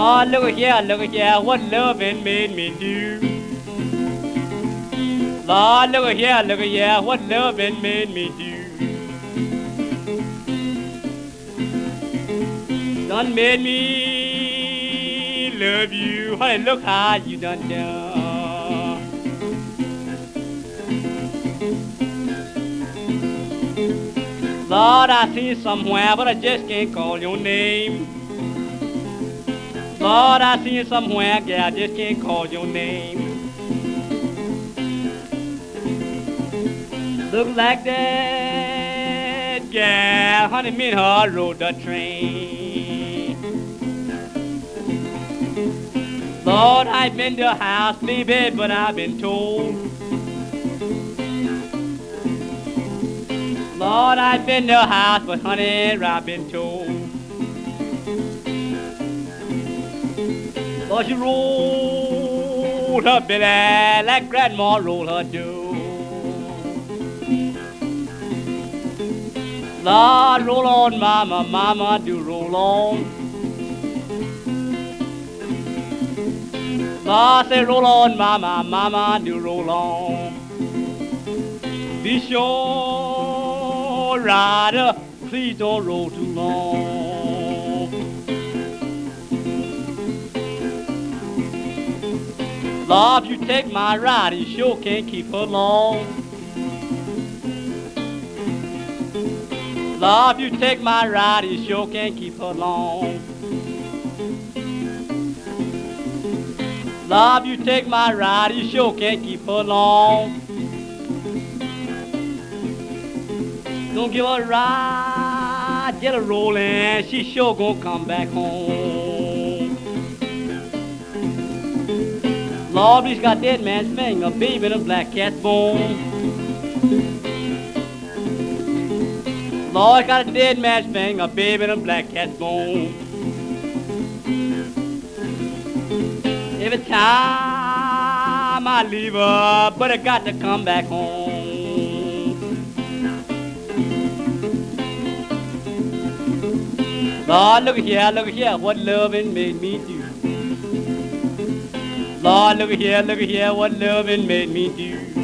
Lord, look at here, what loving made me do. Lord, look at here, what loving made me do. Done made me love you, honey, look how you done done. Lord, I see you somewhere, but I just can't call your name. Lord, I see you somewhere, girl, I just can't call your name. Look like that gal, honey, me and her rode the train. Lord, I've been to the house, baby, but I've been told. Lord, I've been to the house, but honey, I've been told. Lord, she rolled her belly like grandma rolled her dough. Lord, roll on, mama, mama, do roll on. Lord, say roll on, mama, mama, do roll on. Be sure, rider, please don't roll too long. Lord, if you take my ride, you sure can't keep her long. Lord, if you take my ride, you sure can't keep her long. Lord, if you take my ride, you sure can't keep her long. Don't give her a ride, get her rolling, she sure gonna come back home. Lord, he's got dead man's finger, baby, and a black cat's bone. Lord, got a dead man's finger, baby, and a black cat's bone. Every time I leave her, but I got to come back home. Lord, look at here, what loving made me do. Lord, look at here, what loving made me do.